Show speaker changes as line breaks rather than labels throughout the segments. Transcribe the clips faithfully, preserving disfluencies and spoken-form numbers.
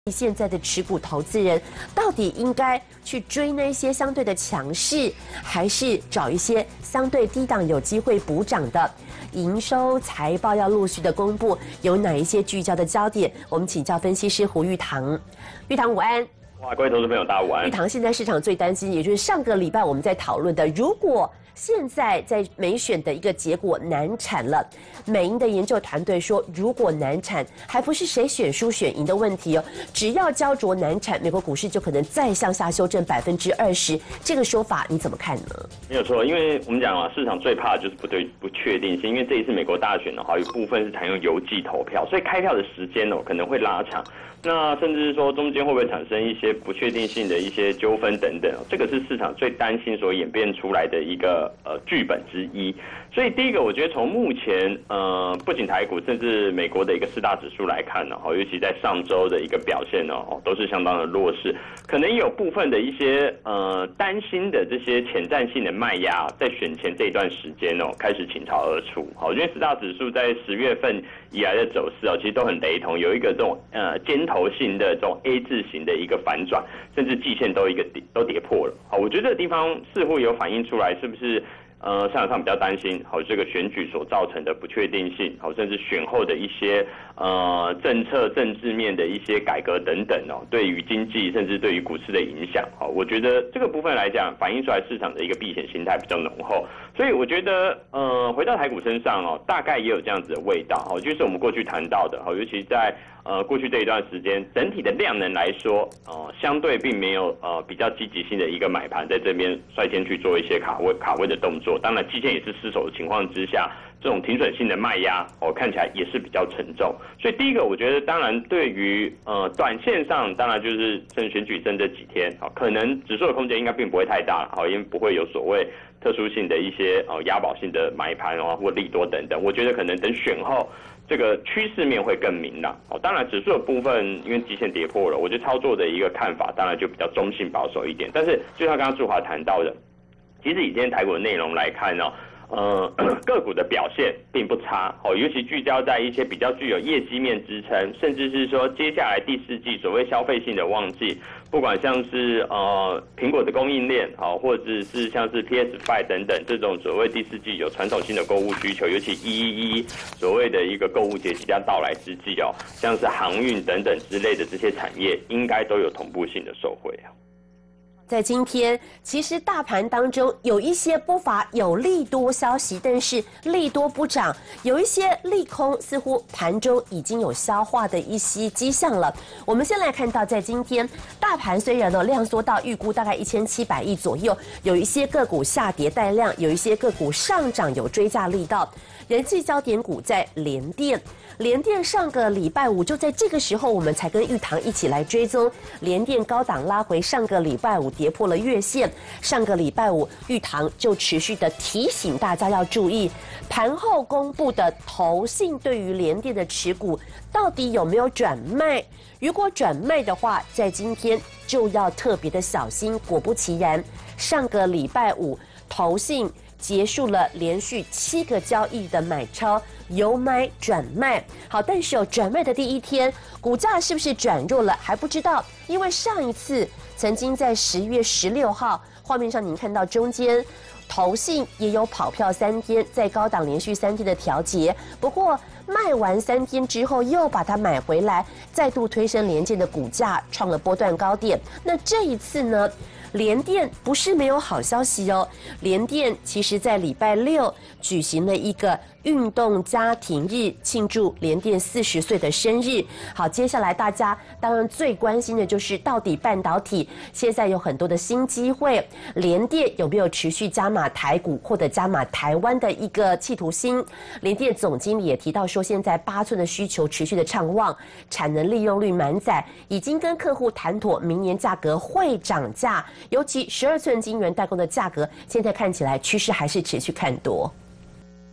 现在的持股投资人到底应该去追那些相对的强势，还是找一些相对低档有机会补涨的？营收财报要陆续的公布，有哪一些聚焦的焦点？我们请教分析师胡玉堂。玉堂午安。
哇，各位投资朋友，大家午安。
玉堂，现在市场最担心，也就是上个礼拜我们在讨论的，如果现在在美选的一个结果难产了，美银的研究团队说，如果难产，还不是谁选输选赢的问题哦，只要焦灼难产，美国股市就可能再向下修正百分之二十。这个说法你怎么看呢？
没有错，因为我们讲啊，市场最怕的就是不对不确定性，因为这一次美国大选的话，有部分是采用邮寄投票，所以开票的时间哦可能会拉长。那甚至是说中间会不会产生一些不确定性的一些纠纷等等，这个是市场最担心所演变出来的一个呃剧本之一。所以第一个，我觉得从目前呃不仅台股，甚至美国的一个四大指数来看呢，哦，尤其在上周的一个表现呢，哦，都是相当的弱势，可能有部分的一些呃担心的这些潜在性的卖压，在选前这一段时间哦开始倾巢而出。好，因为四大指数在十月份以来的走势哦，其实都很雷同，有一个这种呃尖头性的这种 A 字形的一个反转，甚至季线都一个跌都跌破了。好，我觉得这个地方似乎有反映出来，是不是？呃，市场上比较担心，好，这个选举所造成的不确定性，好，甚至选后的一些呃政策、政治面的一些改革等等哦，对于经济甚至对于股市的影响，好，我觉得这个部分来讲，反映出来市场的一个避险心态比较浓厚，所以我觉得呃，回到台股身上哦，大概也有这样子的味道，好，就是我们过去谈到的，好，尤其在呃过去这一段时间，整体的量能来说，呃，相对并没有呃比较积极性的一个买盘在这边率先去做一些卡位卡位的动作。当然，季线也是失守的情况之下，这种停损性的卖压，哦，看起来也是比较沉重。所以第一个，我觉得当然对于呃短线上，当然就是趁选举剩这几天，好，可能指数的空间应该并不会太大，好，因为不会有所谓特殊性的一些呃押宝性的买盘啊或利多等等。我觉得可能等选后，这个趋势面会更明朗。哦，当然指数的部分，因为极限跌破了，我觉得操作的一个看法，当然就比较中性保守一点。但是就像刚刚祝华谈到的，其实以今天台股的内容来看呢，呃，个股的表现并不差，哦，尤其聚焦在一些比较具有业绩面支撑，甚至是说接下来第四季所谓消费性的旺季，不管像是呃苹果的供应链，好，或者是像是 P S 五 等等这种所谓第四季有传统性的购物需求，尤其一一一所谓的一个购物节即将到来之际哦，像是航运等等之类的这些产业，应该都有同步性的受惠啊。
在今天，其实大盘当中有一些不乏有利多消息，但是利多不涨，有一些利空，似乎盘中已经有消化的一些迹象了。我们先来看到，在今天大盘虽然呢量缩到预估大概一千七百亿左右，有一些个股下跌带量，有一些个股上涨有追价力道。人气焦点股在联电，联电上个礼拜五就在这个时候，我们才跟玉堂一起来追踪联电高档拉回，上个礼拜五跌破了月线。上个礼拜五，玉堂就持续的提醒大家要注意盘后公布的投信对于联电的持股到底有没有转卖。如果转卖的话，在今天就要特别的小心。果不其然，上个礼拜五投信结束了连续七个交易的买超，由买转卖。好，但是有转卖的第一天，股价是不是转弱了还不知道，因为上一次曾经在十月十六号，画面上您看到中间投信也有跑票三天，在高档连续三天的调节，不过卖完三天之后又把它买回来，再度推升联电的股价创了波段高点。那这一次呢？联电不是没有好消息哦，联电其实在礼拜六举行了一个运动家庭日，庆祝联电四十岁的生日。好，接下来大家当然最关心的就是到底半导体现在有很多的新机会，联电有没有持续加码台股或者加码台湾的一个企图心？联电总经理也提到说，现在八寸的需求持续的畅旺，产能利用率满载，已经跟客户谈妥，明年价格会涨价。尤其十二寸晶圆代工的价格，现在看起来趋势还是持续看多。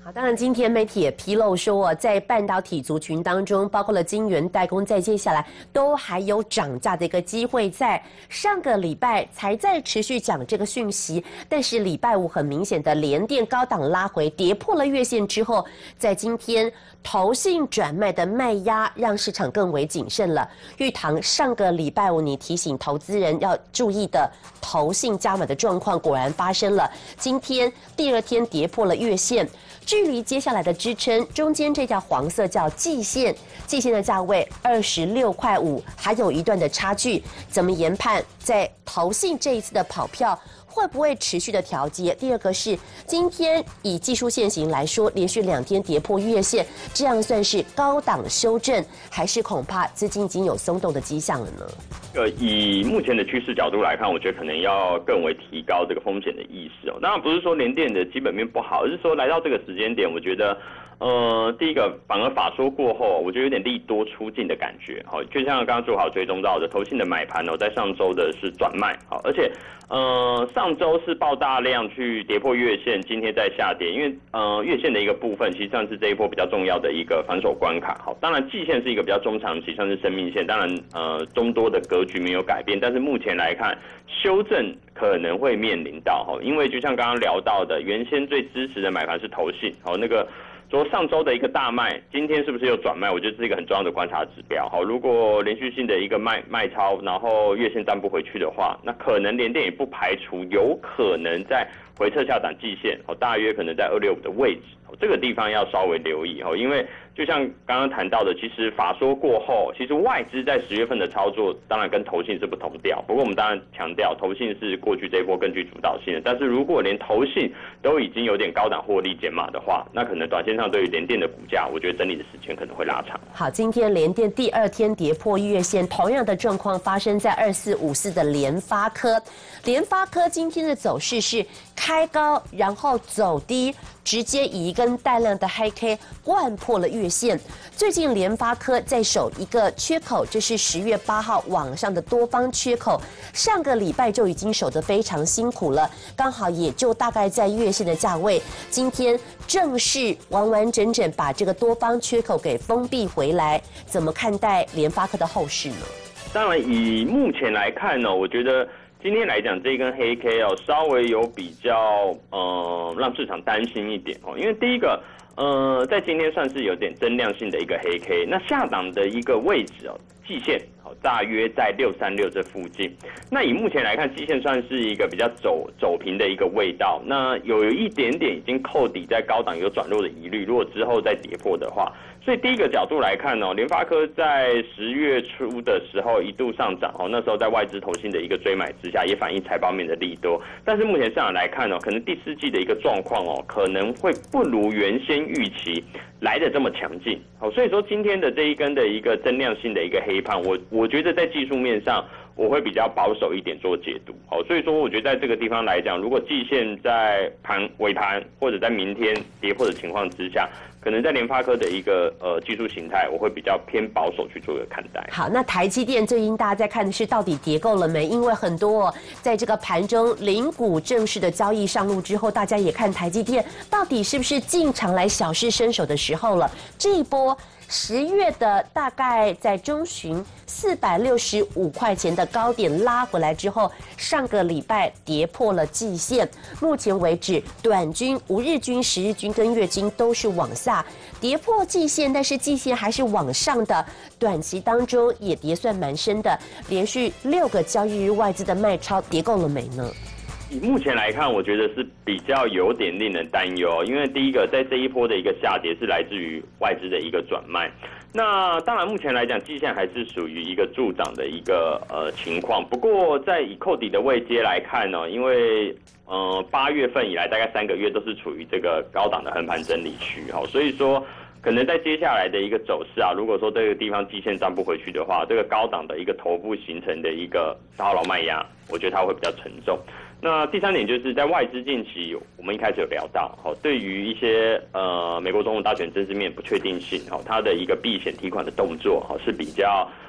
好，当然，今天媒体也披露说，在半导体族群当中，包括了晶圆代工，在接下来都还有涨价的一个机会。在上个礼拜才在持续讲这个讯息，但是礼拜五很明显的联电高档拉回，跌破了月线之后，在今天投信转卖的卖压，让市场更为谨慎了。玉堂上个礼拜五你提醒投资人要注意的投信加码的状况，果然发生了。今天第二天跌破了月线。距离接下来的支撑，中间这条黄色叫季线，季线的价位二十六块五，还有一段的差距。怎么研判在投信这一次的跑票会不会持续的调节？第二个是今天以技术线型来说，连续两天跌破月线，这样算是高档修正，还是恐怕资金已经有松动的迹象了呢？
呃，以目前的趋势角度来看，我觉得可能要更为提高这个风险的意识哦。当然不是说联电的基本面不好，而是说来到这个时间点，我觉得。呃，第一个反而法说过后，我觉得有点利多出尽的感觉。好，就像刚刚做好追踪到的，投信的买盘哦，在上周的是转卖，好，而且呃上周是爆大量去跌破月线，今天在下跌，因为呃月线的一个部分，其实上是这一波比较重要的一个防守关卡。好，当然季线是一个比较中长期，像是生命线，当然呃中多的格局没有改变，但是目前来看，修正可能会面临到哈，因为就像刚刚聊到的，原先最支持的买盘是投信，好那个。说上周的一个大卖，今天是不是又转卖？我觉得这是一个很重要的观察指标。好，如果连续性的一个卖卖超，然后月线站不回去的话，那可能联电也不排除有可能在回撤下档季线，哦，大约可能在二六五的位置，哦，这个地方要稍微留意哦，因为就像刚刚谈到的，其实法说过后，其实外资在十月份的操作，当然跟投信是不同调。不过我们当然强调，投信是过去这一波更具主导性的。但是如果连投信都已经有点高档获利减码的话，那可能短线上对于联电的股价，我觉得整理的时间可能会拉长。
好，今天联电第二天跌破月线，同样的状况发生在二四五四的联发科。联发科今天的走势是开高，然后走低，直接以一根带量的黑 K 灌破了月线。最近联发科在守一个缺口，这是十月八号往上的多方缺口，上个礼拜就已经守得非常辛苦了，刚好也就大概在月线的价位。今天正式完完整整把这个多方缺口给封闭回来，怎么看待联发科的后市呢？
当然，以目前来看呢，我觉得。今天来讲，这一根黑 K 哦，稍微有比较呃让市场担心一点哦，因为第一个呃在今天算是有点增量性的一个黑 K， 那下档的一个位置哦，季线哦大约在六三六这附近。那以目前来看，季线算是一个比较走走平的一个味道，那有一点点已经扣底在高档有转弱的疑虑，如果之后再跌破的话。所以第一个角度来看哦，联发科在十月初的时候一度上涨哦，那时候在外资投信的一个追买之下，也反映财报面的利多。但是目前市场来看哦，可能第四季的一个状况哦，可能会不如原先预期来的这么强劲。好，所以说今天的这一根的一个增量性的一个黑胖，我我觉得在技术面上。我会比较保守一点做解读，好，所以说我觉得在这个地方来讲，如果季线在盘尾盘或者在明天跌破的情况之下，可能在联发科的一个呃技术形态，我会比较偏保守去做一个看待。
好，那台积电最近大家在看的是到底跌够了没？因为很多、哦、在这个盘中零股正式的交易上路之后，大家也看台积电到底是不是进场来小试身手的时候了。这一波。十月的大概在中旬四百六十五块钱的高点拉回来之后，上个礼拜跌破了季线。目前为止，短均、五日均、十日均跟月均都是往下跌破季线，但是季线还是往上的。短期当中也跌算蛮深的，连续六个交易日外资的卖超跌够了没呢？
以目前来看，我觉得是比较有点令人担忧，因为第一个，在这一波的一个下跌是来自于外资的一个转卖。那当然，目前来讲，季线还是属于一个助涨的一个呃情况。不过，在以扣底的位阶来看呢，因为呃八月份以来大概三个月都是处于这个高档的横盘整理区，哈，所以说。可能在接下来的一个走势啊，如果说这个地方季线站不回去的话，这个高档的一个头部形成的一个套牢卖压，我觉得它会比较沉重。那第三点就是在外资近期，我们一开始有聊到，好，对于一些呃美国总统大选政治面不确定性，好，它的一个避险提款的动作，好是比较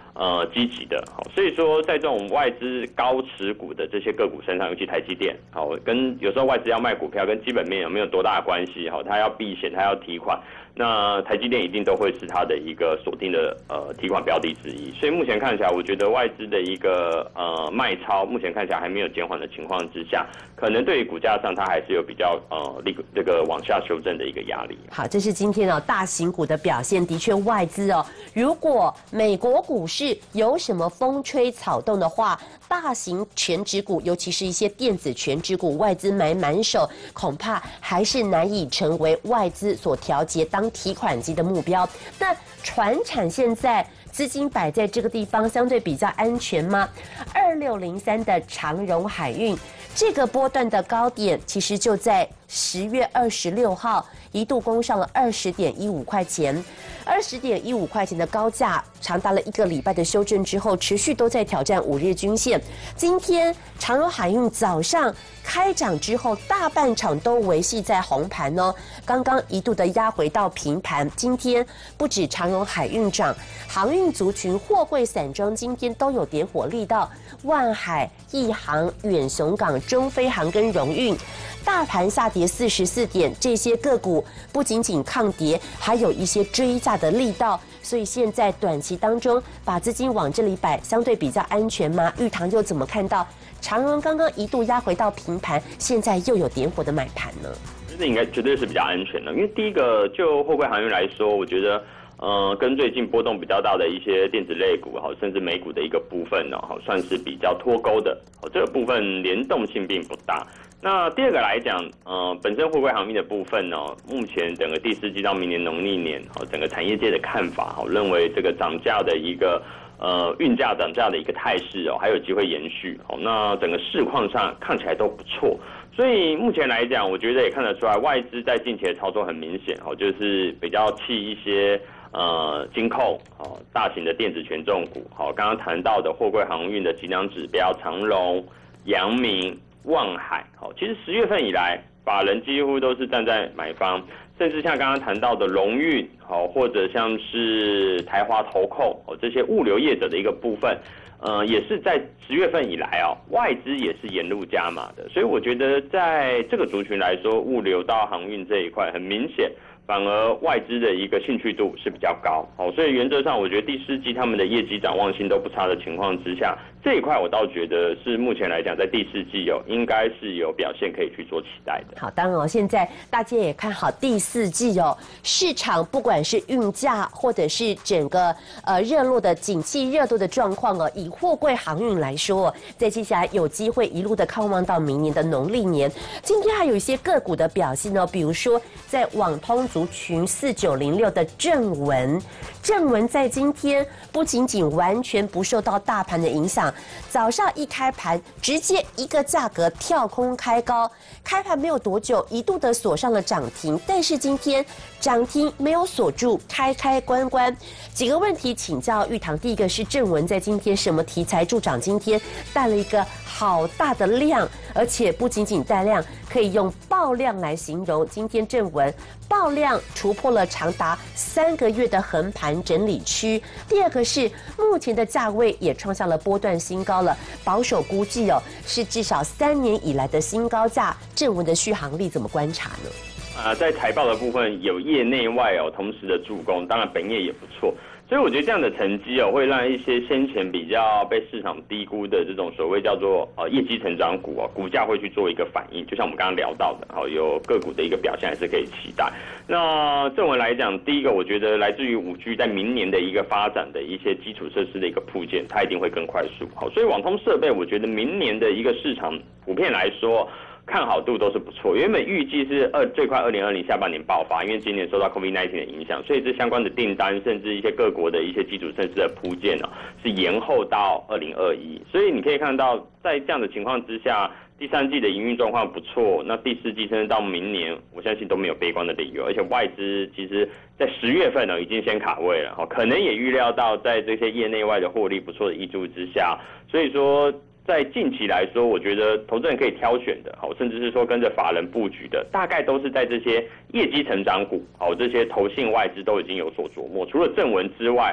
呃积极的。好，所以说在这种外资高持股的这些个股身上，尤其台积电，好，跟有时候外资要卖股票跟基本面有没有多大的关系？好，它要避险，它要提款。那台积电一定都会是它的一个锁定的呃提款标的之一，所以目前看起来，我觉得外资的一个呃卖超，目前看起来还没有减缓的情况之下，可能对于股价上它还是有比较呃力这个往下修正的一个压力。
好，这是今天哦大型股的表现，的确外资哦，如果美国股市有什么风吹草动的话，大型全指股，尤其是一些电子全指股，外资买满手，恐怕还是难以成为外资所调节当提款机的目标。那传产现在资金摆在这个地方，相对比较安全吗？二六零三的长荣海运，这个波段的高点其实就在十月二十六号，一度攻上了二十点一五块钱，二十点一五块钱的高价，长达了一个礼拜的修正之后，持续都在挑战五日均线。今天长荣海运早上开涨之后，大半场都维系在红盘哦，刚刚一度的压回到平盘。今天不止长荣海运涨，航运族群、货柜散装今天都有点火力道，万海、亿航、远雄港、中飞航跟荣运。大盘下跌四十四点，这些个股不仅仅抗跌，还有一些追价的力道，所以现在短期当中把资金往这里摆，相对比较安全吗？玉堂又怎么看到长荣刚刚一度压回到平盘，现在又有点火的买盘呢？
这应该绝对是比较安全的，因为第一个就货柜航运来说，我觉得。呃，跟最近波动比较大的一些电子类股，好，甚至美股的一个部分呢，好，算是比较脱钩的，好，这个部分联动性并不大。那第二个来讲，呃，本身货柜航运的部分呢，目前整个第四季到明年农历年，好，整个产业界的看法，好，认为这个涨价的一个呃运价涨价的一个态势哦，还有机会延续，好，那整个市况上看起来都不错。所以目前来讲，我觉得也看得出来，外资在近期的操作很明显，好，就是比较弃一些。呃，金控，好，大型的电子权重股，好，刚刚谈到的货柜航运的几档指标，长荣、阳明、万海，好，其实十月份以来，法人几乎都是站在买方，甚至像刚刚谈到的荣运，好，或者像是台华投控，哦，这些物流业者的一个部分，呃，也是在十月份以来哦，外资也是沿路加码的，所以我觉得在这个族群来说，物流到航运这一块，很明显。反而外资的一个兴趣度是比较高，好，所以原则上我觉得第四季他们的业绩展望性都不差的情况之下，这一块我倒觉得是目前来讲在第四季有应该是有表现可以去做期待的。
好，当然哦，现在大家也看好第四季哦，市场不管是运价或者是整个呃热络的景气热度的状况哦，以货柜航运来说，在接下来有机会一路的看望到明年的农历年。今天还有一些个股的表现哦，比如说在网通族群四九零六的正文，正文在今天不仅仅完全不受到大盘的影响，早上一开盘直接一个价格跳空开高，开盘没有多久一度的锁上了涨停，但是今天涨停没有锁住，开开关关。几个问题请教玉堂，第一个是正文在今天什么题材助涨？今天带了一个好大的量，而且不仅仅带量，可以用爆量来形容。今天正文爆量突破了长达三个月的横盘整理区。第二个是目前的价位也创下了波段新高了，保守估计哦是至少三年以来的新高价。正文的续航力怎么观察呢？
啊、呃，在财报的部分有业内外哦同时的助攻，当然本业也不错。所以我觉得这样的成绩哦，会让一些先前比较被市场低估的这种所谓叫做呃业绩成长股哦，股价会去做一个反应。就像我们刚刚聊到的，好，有个股的一个表现还是可以期待。那正文来讲，第一个我觉得来自于五 G 在明年的一个发展的一些基础设施的一个铺建，它一定会更快速。好，所以网通设备，我觉得明年的一个市场普遍来说。看好度都是不错，原本预计是二最快二零二零下半年爆发，因为今年受到 COVID 十九 的影响，所以这相关的订单甚至一些各国的一些基础设施的铺建呢、哦，是延后到二零二一。所以你可以看到，在这样的情况之下，第三季的营运状况不错，那第四季甚至到明年，我相信都没有悲观的理由。而且外资其实在十月份呢已经先卡位了，可能也预料到在这些业内外的获利不错的挹注之下，所以说。在近期来说，我觉得投资人可以挑选的，好，甚至是说跟着法人布局的，大概都是在这些业绩成长股，好，这些投信外资都已经有所琢磨。除了正文之外，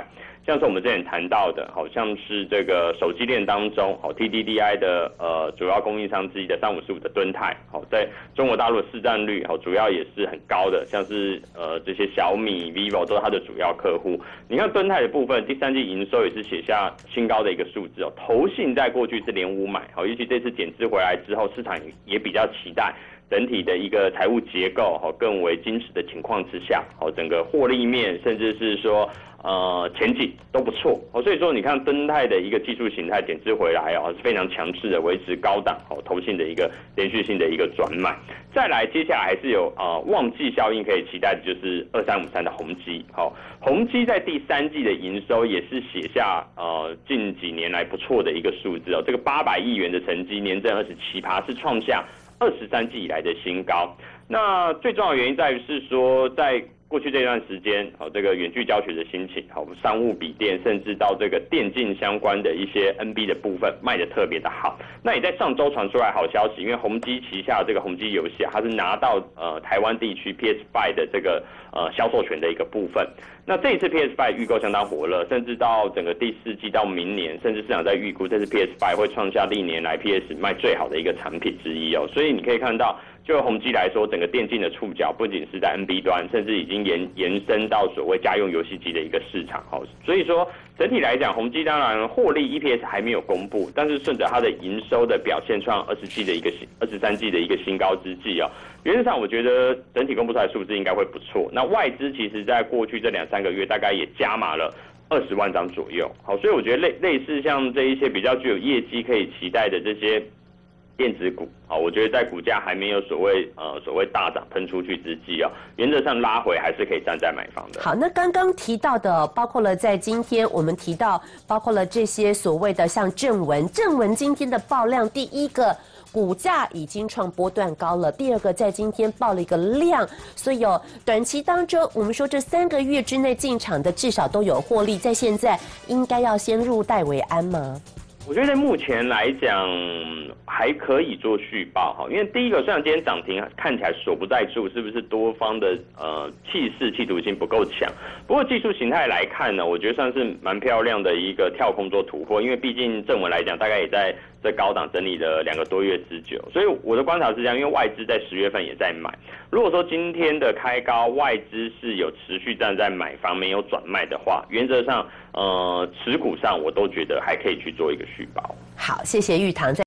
像是我们之前谈到的，好像是这个手机链当中，好 T D D I 的呃主要供应商之一的三五四五的敦泰，好在中国大陆的市占率，好主要也是很高的，像是呃这些小米、vivo 都是它的主要客户。你看敦泰的部分，第三季营收也是写下新高的一个数字哦。投信在过去是连五买，好，尤其这次减资回来之后，市场也比较期待。整体的一个财务结构好更为精实的情况之下，好整个获利面甚至是说呃前景都不错，好所以说你看敦泰的一个技术形态减资回来哦是非常强势的，维持高档好投信的一个连续性的一个转买。再来接下来还是有呃旺季效应可以期待的，就是二三五三的宏基，好宏基在第三季的营收也是写下呃近几年来不错的一个数字哦，这个八百亿元的成绩年增二十七趴是创下二十三季以来的新高。那最重要的原因在于是说，在过去这段时间，好这个远距教学的兴起，好商务笔电，甚至到这个电竞相关的一些 N B 的部分卖得特别的好。那也在上周传出来好消息，因为宏基旗下的这个宏基游戏啊，它是拿到呃台湾地区 P S 五 的这个呃销售权的一个部分。那这一次 P S 五 预购相当火热，甚至到整个第四季到明年，甚至市场在预估这次 P S 五 会创下历年来 P S 卖最好的一个产品之一哦。所以你可以看到，就宏基来说，整个电竞的触角不仅是在 N B 端，甚至已经延延伸到所谓家用游戏机的一个市场哦。所以说整体来讲，宏基当然获利 E P S 还没有公布，但是顺着它的营收的表现创二十季的一个二十三季的一个新高之际哦。原则上，我觉得整体公布出来的数字应该会不错。那外资其实在过去这两三个月，大概也加码了二十万张左右。好，所以我觉得类类似像这一些比较具有业绩可以期待的这些电子股，好，我觉得在股价还没有所谓呃所谓大涨喷出去之际啊，原则上拉回还是可以站在买方的。
好，那刚刚提到的，包括了在今天我们提到，包括了这些所谓的像正文，正文今天的爆量，第一个。股价已经创波段高了，第二个在今天爆了一个量，所以哦，短期当中我们说这三个月之内进场的至少都有获利，在现在应该要先入袋为安吗？
我觉得目前来讲还可以做续报哈，因为第一个虽然今天涨停看起来锁不在住，是不是多方的呃气势企图心不够强？不过技术形态来看呢，我觉得算是蛮漂亮的一个跳空做突破，因为毕竟正文来讲大概也在这高档整理了两个多月之久，所以我的观察是这样，因为外资在十月份也在买。如果说今天的开高外资是有持续站在买方没有转卖的话，原则上呃持股上我都觉得还可以去做一个续报。
好，谢谢玉堂。